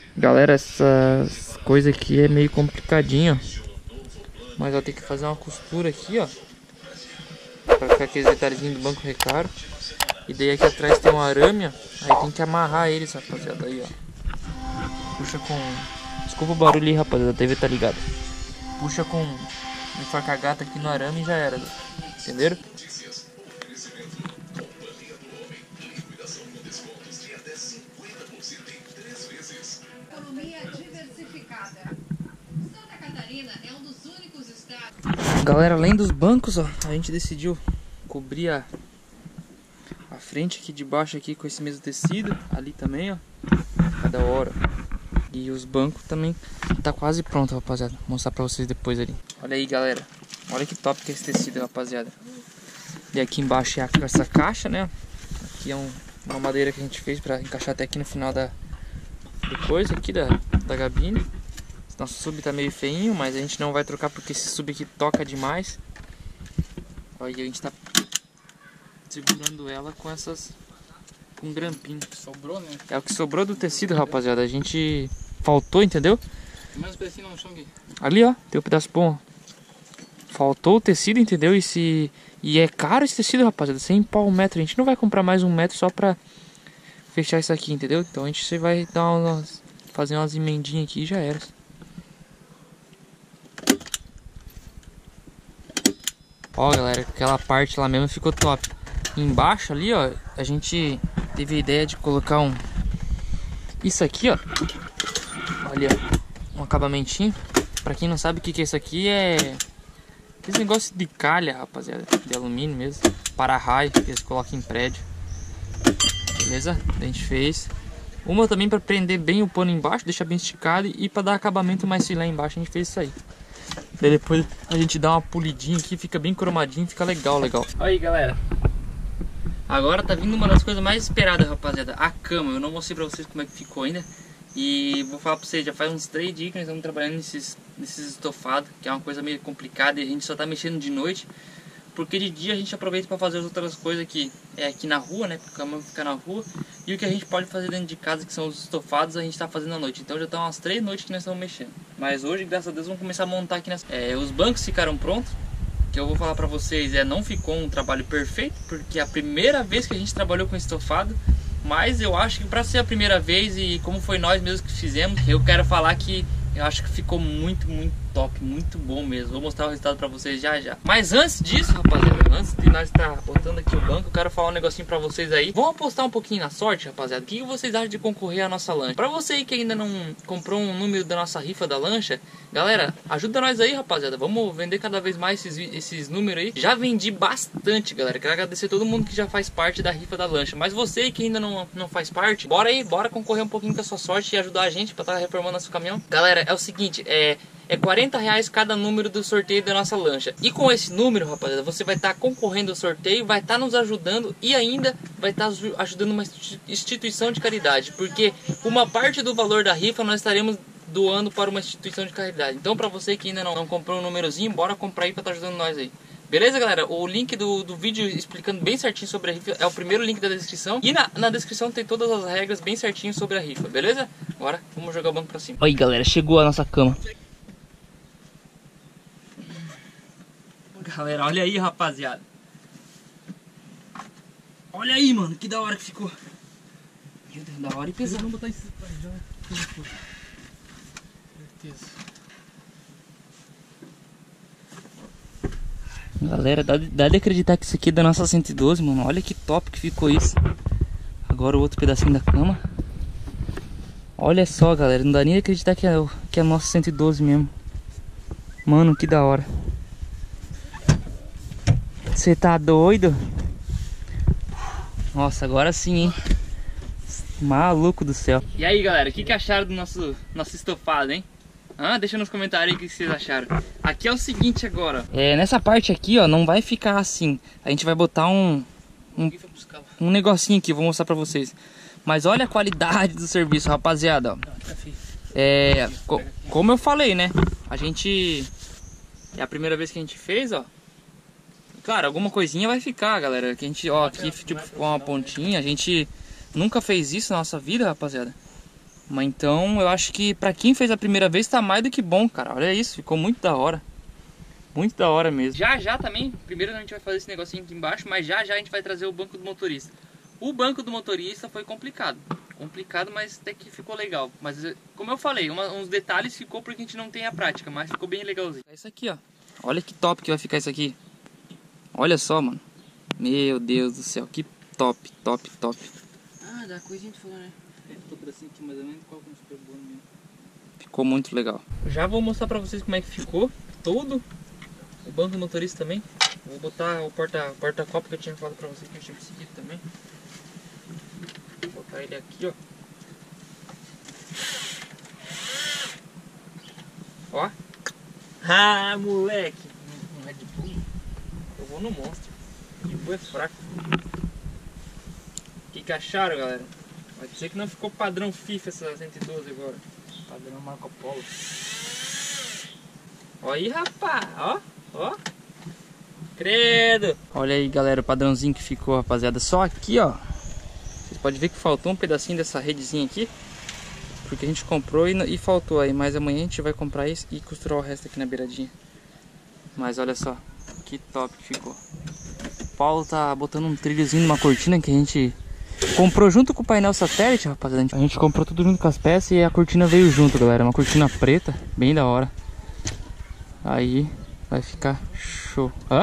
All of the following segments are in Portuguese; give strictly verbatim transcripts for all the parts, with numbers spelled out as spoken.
Galera, essas coisas aqui é meio complicadinho, mas eu tenho que fazer uma costura aqui, ó, pra ficar aqueles detalhezinhos do banco recaro. E daí aqui atrás tem um arame, ó. Aí tem que amarrar eles, rapaziada. Aí, ó. Puxa com... Desculpa o barulho aí, rapaziada. A T V tá ligada. Puxa com um faca-gata aqui no arame e já era. Entenderam? Galera, além dos bancos, ó, a gente decidiu cobrir a, a frente aqui de baixo aqui com esse mesmo tecido. Ali também, ó. Tá da hora. E os bancos também tá quase pronto, rapaziada. Vou mostrar pra vocês depois ali. Olha aí, galera. Olha que top que é esse tecido, rapaziada. E aqui embaixo é a, essa caixa, né? Aqui é um, uma madeira que a gente fez pra encaixar até aqui no final da do coisa aqui da, da gabine. Nosso sub tá meio feinho, mas a gente não vai trocar porque esse sub aqui toca demais. Olha, a gente tá segurando ela com essas... com grampinho. Sobrou, né? É o que sobrou do tecido, rapaziada. A gente faltou, entendeu? Tem mais um pedacinho no chão aqui. Ali, ó, tem um pedaço bom. Faltou o tecido, entendeu? E, se... e é caro esse tecido, rapaziada. cem pau o metro. A gente não vai comprar mais um metro só pra fechar isso aqui, entendeu? Então a gente vai dar umas... fazer umas emendinhas aqui e já era. Ó, galera, aquela parte lá mesmo ficou top. Embaixo ali, ó, a gente teve a ideia de colocar um... Isso aqui, ó. Olha, um acabamentinho. Pra quem não sabe o que que é isso aqui, é... esse negócio de calha, rapaziada. De alumínio mesmo. Para-raio, que eles colocam em prédio. Beleza? A gente fez. Uma também pra prender bem o pano embaixo, deixar bem esticado. E pra dar acabamento mais filé embaixo, a gente fez isso aí. Daí depois a gente dá uma polidinha aqui, fica bem cromadinho, fica legal, legal. Olha aí, galera. Agora tá vindo uma das coisas mais esperadas, rapaziada. A cama. Eu não mostrei pra vocês como é que ficou ainda. E vou falar pra vocês, já faz uns três dias que nós estamos trabalhando nesses, nesses estofados, que é uma coisa meio complicada e a gente só tá mexendo de noite. Porque de dia a gente aproveita para fazer as outras coisas que é aqui na rua, né? Porque a cama fica na rua. E o que a gente pode fazer dentro de casa, que são os estofados, a gente tá fazendo à noite. Então já estão umas três noites que nós estamos mexendo. Mas hoje, graças a Deus, vamos começar a montar aqui nas... É, os bancos ficaram prontos. O que eu vou falar pra vocês é, não ficou um trabalho perfeito, porque é a primeira vez que a gente trabalhou com estofado. Mas eu acho que pra ser a primeira vez e como foi nós mesmos que fizemos, eu quero falar que eu acho que ficou muito, muito top, muito bom mesmo. Vou mostrar o resultado pra vocês já já. Mas antes disso, rapaziada, antes de nós estar botando aqui o banco, eu quero falar um negocinho pra vocês aí. Vamos apostar um pouquinho na sorte, rapaziada. O que vocês acham de concorrer à nossa lancha? Pra você aí que ainda não comprou um número da nossa rifa da lancha, galera, ajuda nós aí, rapaziada. Vamos vender cada vez mais esses, esses números aí. Já vendi bastante, galera. Quero agradecer a todo mundo que já faz parte da rifa da lancha. Mas você aí que ainda não, não faz parte, bora aí, bora concorrer um pouquinho com a sua sorte e ajudar a gente pra estar reformando nosso caminhão. Galera, é o seguinte, é... É quarenta reais cada número do sorteio da nossa lancha. E com esse número, rapaziada, você vai estar concorrendo ao sorteio, vai estar nos ajudando e ainda vai estar ajudando uma instituição de caridade. Porque uma parte do valor da rifa nós estaremos doando para uma instituição de caridade. Então, para você que ainda não, não comprou um númerozinho, bora comprar aí para estar ajudando nós aí. Beleza, galera? O link do, do vídeo explicando bem certinho sobre a rifa é o primeiro link da descrição. E na, na descrição tem todas as regras bem certinho sobre a rifa, beleza? Agora, vamos jogar o banco pra cima. Aí, galera, chegou a nossa cama. Galera, olha aí, rapaziada. Olha aí, mano, que da hora que ficou. Meu Deus, da hora e pesado. Vamos botar isso já. Certeza. Galera, dá, dá de acreditar que isso aqui é da nossa cento e doze, mano. Olha que top que ficou isso. Agora o outro pedacinho da cama. Olha só, galera, não dá nem de acreditar que é, que é a nossa cento e doze mesmo. Mano, que da hora. Você tá doido? Nossa, agora sim, hein? Maluco do céu. E aí, galera, o que, que acharam do nosso, nosso estofado, hein? Ah, deixa nos comentários aí o que vocês acharam. Aqui é o seguinte agora. É, nessa parte aqui, ó, não vai ficar assim. A gente vai botar um... Um, um negocinho aqui, vou mostrar pra vocês. Mas olha a qualidade do serviço, rapaziada, ó. É, co como eu falei, né? A gente... É a primeira vez que a gente fez, ó. Claro, alguma coisinha vai ficar, galera. Que a gente, ó, aqui tipo ficou uma pontinha. A gente nunca fez isso na nossa vida, rapaziada. Mas então eu acho que pra quem fez a primeira vez tá mais do que bom, cara. Olha isso, ficou muito da hora. Muito da hora mesmo. Já já também, primeiro a gente vai fazer esse negocinho aqui embaixo, mas já já a gente vai trazer o banco do motorista. O banco do motorista foi complicado. Complicado, mas até que ficou legal. Mas como eu falei, uma, uns detalhes ficou porque a gente não tem a prática, mas ficou bem legalzinho. É isso aqui, ó. Olha que top que vai ficar isso aqui. Olha só, mano. Meu Deus do céu, que top, top, top. Ah, da coisinha que tu falou, né? Tô tracinho aqui mais ou menos, qual que é o super bom mesmo. Ficou muito legal. Já vou mostrar pra vocês como é que ficou todo o banco do motorista também. Vou botar o porta, porta-copo que eu tinha falado pra vocês que eu tinha conseguido também. Vou botar ele aqui, ó. Ó. Ah, moleque. Um Red Bull. Eu vou no Monster. Red Bull é fraco. O que, que acharam, galera? Vai dizer que não ficou padrão FIFA essa cento e doze agora. Padrão Marco Polo. Olha aí, rapaz. Ó, ó. Credo. Olha aí, galera, o padrãozinho que ficou, rapaziada. Só aqui, ó. Vocês podem ver que faltou um pedacinho dessa redezinha aqui. Porque a gente comprou e, e faltou aí. Mas amanhã a gente vai comprar isso e costurar o resto aqui na beiradinha. Mas olha só. Que top que ficou. O Paulo tá botando um trilhozinho numa cortina que a gente comprou junto com o painel satélite, rapaziada. A gente comprou tudo junto com as peças e a cortina veio junto, galera. Uma cortina preta, bem da hora. Aí vai ficar show. Hã?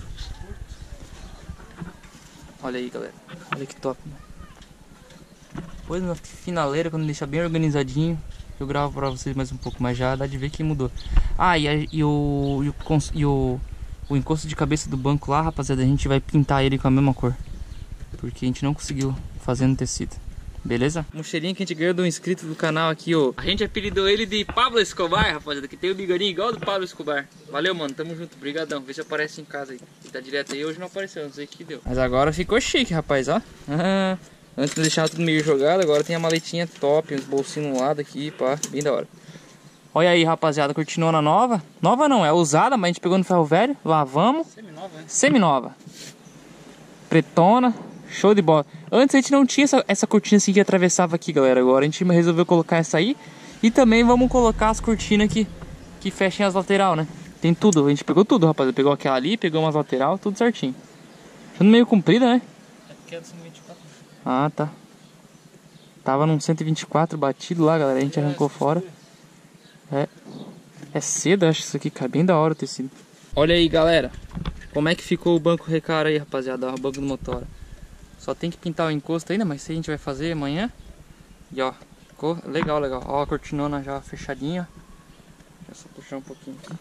Olha aí, galera. Olha que top, né? Depois na finaleira, quando deixar bem organizadinho, eu gravo pra vocês mais um pouco, mas já dá de ver que mudou. Ah, e, a, e, o, e, o, e o, o encosto de cabeça do banco lá, rapaziada, a gente vai pintar ele com a mesma cor. Porque a gente não conseguiu fazer no tecido. Beleza? Mochilinha que a gente ganhou de um inscrito do canal aqui, ó. A gente apelidou ele de Pablo Escobar, rapaziada, que tem o bigodinho igual ao do Pablo Escobar. Valeu, mano, tamo junto, brigadão. Vê se aparece em casa aí. Ele tá direto aí, hoje não apareceu, não sei o que deu. Mas agora ficou chique, rapaz, ó. Antes de deixar tudo meio jogado, agora tem a maletinha top, uns bolsinhos no lado aqui, pá, bem da hora. Olha aí, rapaziada, cortinona nova. Nova não, é usada, mas a gente pegou no ferro velho, lavamos. Semi-nova, né? Semi-nova. Pretona. Show de bola. Antes a gente não tinha essa, essa cortina assim que atravessava aqui, galera. Agora a gente resolveu colocar essa aí. E também vamos colocar as cortinas que, que fechem as lateral, né? Tem tudo. A gente pegou tudo, rapaziada. Pegou aquela ali, pegou umas lateral, tudo certinho. Achando meio comprida, né? É porque é do cento e vinte e quatro. Ah, tá. Tava num cento e vinte e quatro batido lá, galera. A gente arrancou fora. É. É cedo, acho isso aqui, cara. Bem da hora o tecido. Olha aí, galera. Como é que ficou o banco Recaro aí, rapaziada. O banco do motor. Só tem que pintar o encosto ainda, mas isso a gente vai fazer amanhã. E ó, ficou legal, legal. Ó a cortinona já fechadinha. É só puxar um pouquinho aqui.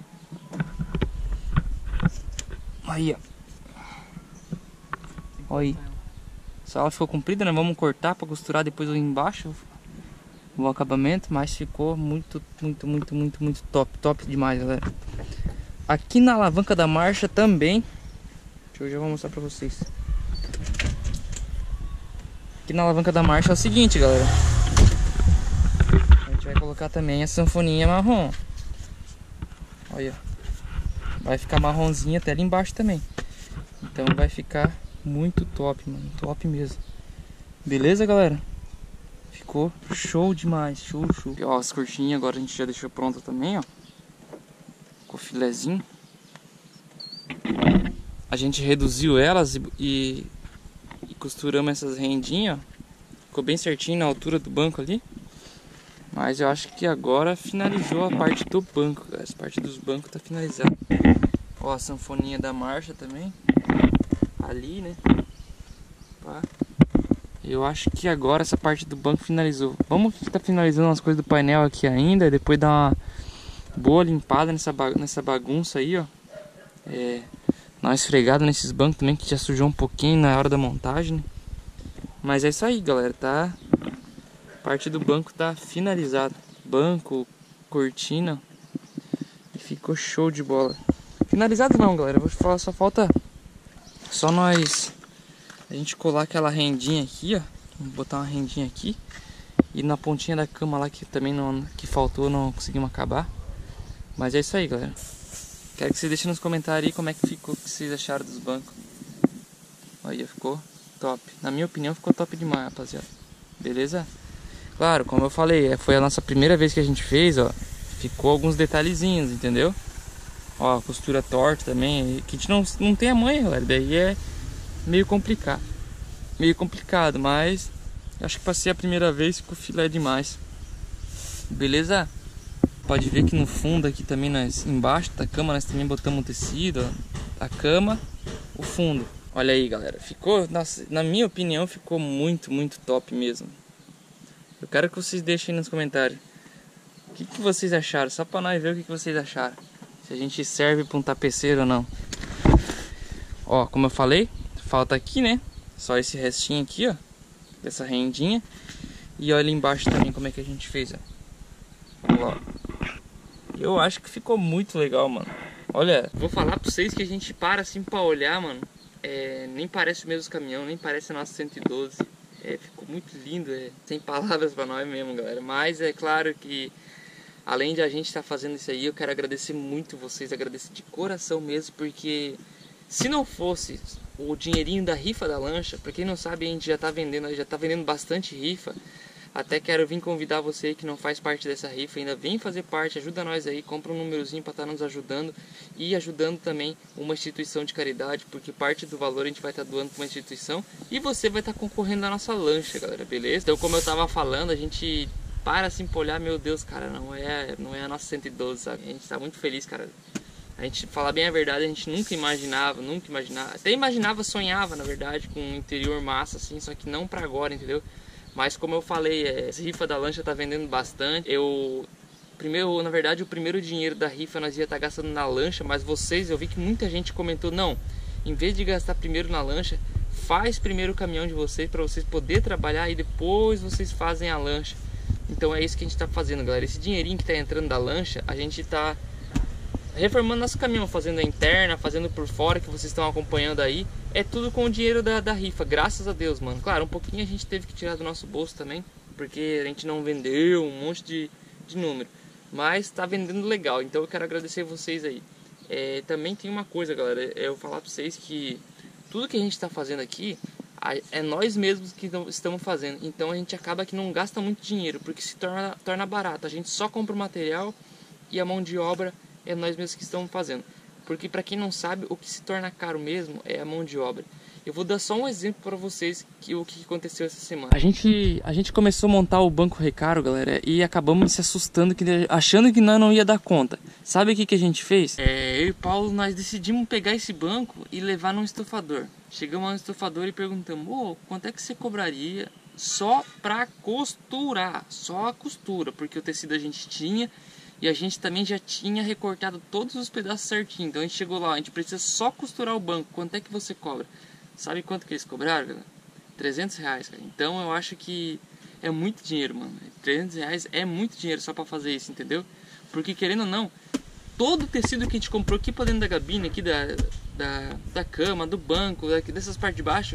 Aí, ó. Olha aí. Só ela ficou comprida, né? Vamos cortar pra costurar depois embaixo o acabamento. Mas ficou muito, muito, muito, muito, muito top. Top demais, galera. Aqui na alavanca da marcha também. Deixa eu já vou mostrar pra vocês. Aqui na alavanca da marcha é o seguinte, galera. A gente vai colocar também a sanfoninha marrom. Olha. Vai ficar marronzinha até ali embaixo também. Então vai ficar muito top, mano. Top mesmo. Beleza, galera? Ficou show demais. Show, show. E, ó, as cortinhas agora a gente já deixou pronta também, ó. Com filezinho. A gente reduziu elas e... e... E costuramos essas rendinhas, ó. Ficou bem certinho na altura do banco ali. Mas eu acho que agora finalizou a parte do banco, galera. Essa parte dos bancos tá finalizada. Ó, a sanfoninha da marcha também. Ali, né? Pá. Eu acho que agora essa parte do banco finalizou. Vamos estar finalizando as coisas do painel aqui ainda. E depois dar uma boa limpada nessa, ba nessa bagunça aí, ó. É... Dar uma esfregada nesses bancos também, que já sujou um pouquinho na hora da montagem, né? Mas é isso aí, galera, tá? A parte do banco tá finalizada. Banco, cortina. E ficou show de bola. Finalizado não, galera, eu vou falar, só falta só nós a gente colar aquela rendinha aqui, ó. Vamos botar uma rendinha aqui. E na pontinha da cama lá, que também não, que faltou, não conseguimos acabar. Mas é isso aí, galera. Quero que vocês deixem nos comentários aí como é que ficou, o que vocês acharam dos bancos. Aí, ficou top. Na minha opinião, ficou top demais, rapaziada. Beleza? Claro, como eu falei, foi a nossa primeira vez que a gente fez, ó. Ficou alguns detalhezinhos, entendeu? Ó, a costura torta também, que a gente não, não tem a manha, galera. Daí é meio complicado. Meio complicado, mas acho que pra ser a primeira vez ficou filé demais. Beleza? Pode ver que no fundo aqui também, nós, embaixo da cama, nós também botamos um tecido, ó. A cama, o fundo. Olha aí, galera. Ficou, nossa, na minha opinião, ficou muito, muito top mesmo. Eu quero que vocês deixem aí nos comentários o que, que vocês acharam, só pra nós ver o que, que vocês acharam. Se a gente serve pra um tapeceiro ou não. Ó, como eu falei, falta aqui, né? Só esse restinho aqui, ó. Dessa rendinha. E olha embaixo também como é que a gente fez, ó. Vamos lá. Eu acho que ficou muito legal, mano. Olha, vou falar pra vocês que a gente para assim pra olhar, mano. É, nem parece o mesmo caminhão, nem parece a nossa cento e doze. É, ficou muito lindo, é, sem palavras pra nós mesmo, galera. Mas é claro que, além de a gente estar tá fazendo isso aí, eu quero agradecer muito vocês, agradecer de coração mesmo, porque se não fosse o dinheirinho da rifa da lancha, pra quem não sabe, a gente já tá vendendo, já tá vendendo bastante rifa. Até quero vir convidar você aí que não faz parte dessa rifa, ainda vem fazer parte, ajuda nós aí, compra um númerozinho para estar nos ajudando e ajudando também uma instituição de caridade, porque parte do valor a gente vai estar doando para uma instituição e você vai estar concorrendo à nossa lancha, galera, beleza? Então, como eu tava falando, a gente para assim pra olhar, meu Deus, cara, não é, não é a nossa cento e doze, sabe? A gente tá muito feliz, cara. A gente, falar bem a verdade, a gente nunca imaginava, nunca imaginava, até imaginava, sonhava, na verdade, com um interior massa, assim, só que não para agora, entendeu? Mas como eu falei, essa rifa da lancha tá vendendo bastante. Eu, primeiro, na verdade, o primeiro dinheiro da rifa nós ia estar tá gastando na lancha, mas vocês, eu vi que muita gente comentou, não, em vez de gastar primeiro na lancha, faz primeiro o caminhão de vocês para vocês poderem trabalhar e depois vocês fazem a lancha. Então é isso que a gente tá fazendo, galera. Esse dinheirinho que tá entrando da lancha, a gente tá reformando nosso caminhão, fazendo a interna, fazendo por fora, que vocês estão acompanhando aí. É tudo com o dinheiro da, da rifa, graças a Deus, mano. Claro, um pouquinho a gente teve que tirar do nosso bolso também, porque a gente não vendeu um monte de, de número. Mas tá vendendo legal, então eu quero agradecer vocês aí. É, também tem uma coisa, galera, é eu falar pra vocês que tudo que a gente tá fazendo aqui é nós mesmos que estamos fazendo. Então a gente acaba que não gasta muito dinheiro, porque se torna, torna barato. A gente só compra o material e a mão de obra é nós mesmos que estamos fazendo. Porque para quem não sabe, o que se torna caro mesmo é a mão de obra. Eu vou dar só um exemplo para vocês que o que aconteceu essa semana. A gente, a gente começou a montar o banco recaro, galera, e acabamos se assustando, que, achando que nós não ia dar conta. Sabe o que, que a gente fez? É, eu e o Paulo, nós decidimos pegar esse banco e levar num estofador. Chegamos lá no estofador e perguntamos, ô, quanto é que você cobraria só para costurar? Só a costura, porque o tecido a gente tinha. E a gente também já tinha recortado todos os pedaços certinho. Então a gente chegou lá, a gente precisa só costurar o banco. Quanto é que você cobra? Sabe quanto que eles cobraram, galera? trezentos reais, cara. Então eu acho que é muito dinheiro, mano. trezentos reais é muito dinheiro só pra fazer isso, entendeu? Porque querendo ou não, todo o tecido que a gente comprou aqui pra dentro da cabine, aqui da, da, da cama, do banco, daqui, dessas partes de baixo,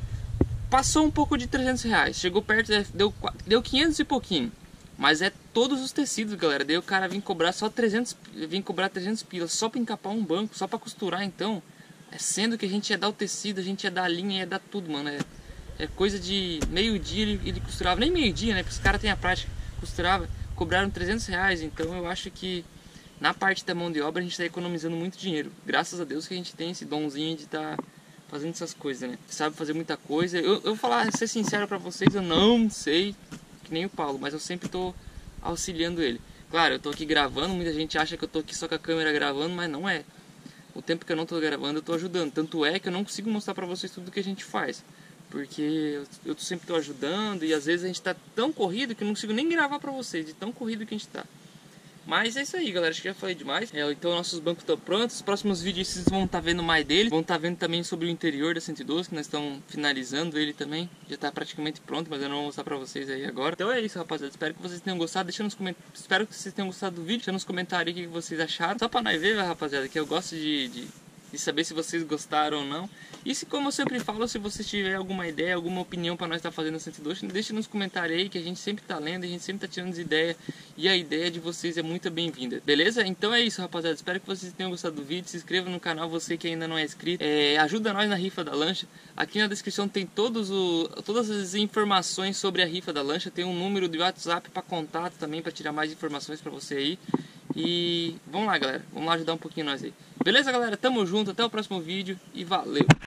passou um pouco de trezentos reais. Chegou perto, deu, deu quinhentos e pouquinho. Mas é todos os tecidos, galera. Daí o cara vem cobrar só trezentos, vem cobrar trezentos pilas só para encapar um banco, só para costurar, então. É sendo que a gente ia dar o tecido, a gente ia dar a linha, ia dar tudo, mano. É, é coisa de meio-dia ele, ele costurava, nem meio-dia, né? Porque os caras têm a prática, costurava, cobraram trezentos reais. Então eu acho que na parte da mão de obra a gente está economizando muito dinheiro. Graças a Deus que a gente tem esse donzinho de estar tá fazendo essas coisas, né? Sabe fazer muita coisa. Eu, eu vou falar, ser sincero para vocês, eu não sei. Nem o Paulo, mas eu sempre tô auxiliando ele. Claro, eu tô aqui gravando, muita gente acha que eu tô aqui só com a câmera gravando, mas não é. O tempo que eu não tô gravando, eu tô ajudando. Tanto é que eu não consigo mostrar pra vocês tudo que a gente faz. Porque eu, eu sempre tô ajudando e às vezes a gente tá tão corrido que eu não consigo nem gravar pra vocês, de tão corrido que a gente tá. Mas é isso aí, galera, acho que já falei demais. É, então nossos bancos estão prontos. Os próximos vídeos vocês vão estar tá vendo mais deles. Vão estar tá vendo também sobre o interior da cento e doze, que nós estamos finalizando ele também. Já está praticamente pronto, mas eu não vou mostrar pra vocês aí agora. Então é isso, rapaziada. Espero que vocês tenham gostado. Deixa nos coment... Espero que vocês tenham gostado do vídeo. Deixa nos comentários aí o que vocês acharam. Só pra nós ver, rapaziada, que eu gosto de, de de saber se vocês gostaram ou não. E se, como eu sempre falo, se você tiver alguma ideia, alguma opinião para nós estar tá fazendo o cento e dois, deixe nos comentários aí, que a gente sempre tá lendo, a gente sempre tá tirando as ideias, e a ideia de vocês é muito bem-vinda, beleza? Então é isso, rapaziada, espero que vocês tenham gostado do vídeo, se inscreva no canal, você que ainda não é inscrito, é, ajuda nós na rifa da lancha. Aqui na descrição tem todos o, todas as informações sobre a rifa da lancha, tem um número de WhatsApp para contato também, para tirar mais informações para você aí. E vamos lá, galera, vamos lá ajudar um pouquinho nós aí. Beleza, galera? Tamo junto, até o próximo vídeo e valeu!